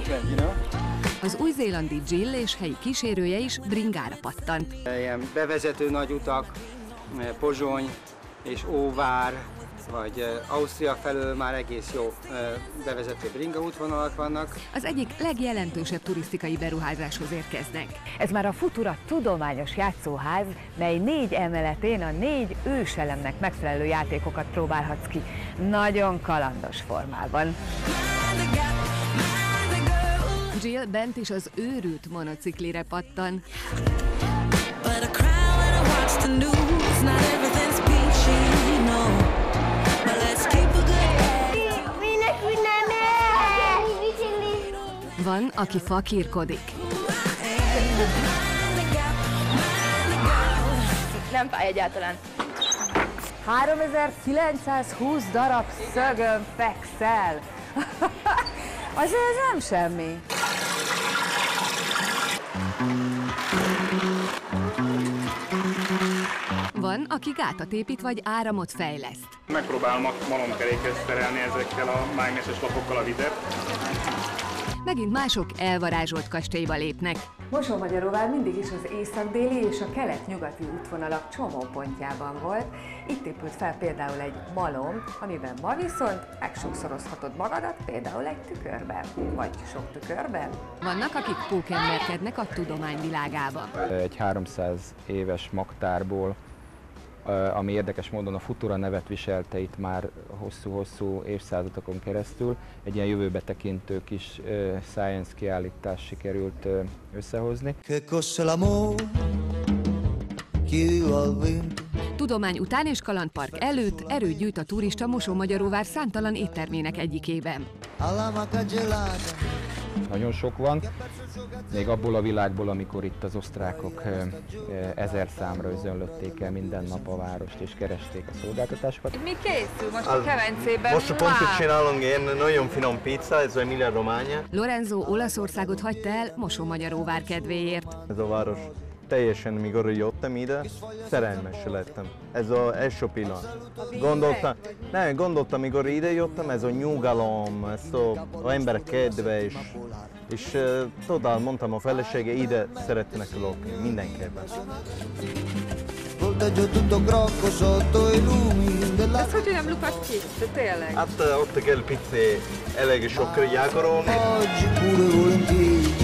Auckland, you know? Az új-zélandi Jill és helyi kísérője is bringára pattant. Ilyen bevezető nagy utak, Pozsony és Óvár, vagy Ausztria felől már egész jó bevezető bringa útvonalak vannak. Az egyik legjelentősebb turisztikai beruházáshoz érkeznek. Ez már a Futura tudományos játszóház, mely 4 emeletén a 4 őselemnek megfelelő játékokat próbálhatsz ki. Nagyon kalandos formában. Jill bent is az őrült monociklire pattan. Van, aki fakírkodik. Nem fáj egyáltalán. 3920 darab szögön fekszel. Azért ez nem semmi. Van, aki gátat épít vagy áramot fejleszt. Megpróbálom malomkerékhez szerelni ezekkel a mágneses lapokkal a vizet. Megint mások elvarázsolt kastélyba lépnek. Mosonmagyaróvár mindig is az észak-déli és a kelet-nyugati útvonalak csomópontjában volt. Itt épült fel például egy malom, amiben ma viszont megsokszorozhatod magadat, például egy tükörben, vagy sok tükörben. Vannak, akik pókemberkednek a tudomány világába. Egy 300 éves magtárból, ami érdekes módon a Futura nevet viselte itt már hosszú-hosszú évszázadokon keresztül. Egy ilyen jövőbe tekintő kis science kiállítást sikerült összehozni. Tudomány után és kalandpark előtt erőt gyűjt a turista Mosonmagyaróvár számtalan éttermének egyikében. Nagyon sok van, még abból a világból, amikor itt az osztrákok 1000 számra özönlötték el minden nap a várost és keresték a szolgáltatásokat. Mi készül most a kemencében? Most pont csinálunk ilyen nagyon finom pizza, ez Emilia Romagna. Lorenzo Olaszországot hagyta el Mosonmagyaróvár kedvéért. Ez a város teljesen, mikor jöttem ide, szerelmes lettem. Ez az első pillanat. Gondoltam, mikor ide jöttem, ez a nyugalom, ez az ember kedve, és totál mondtam a felesége, ide szeretnek lakni, mindenképpen. Ez hogy nem lukasz ki? De tényleg? Hát ott kell pizza, elég sok gyakorolni.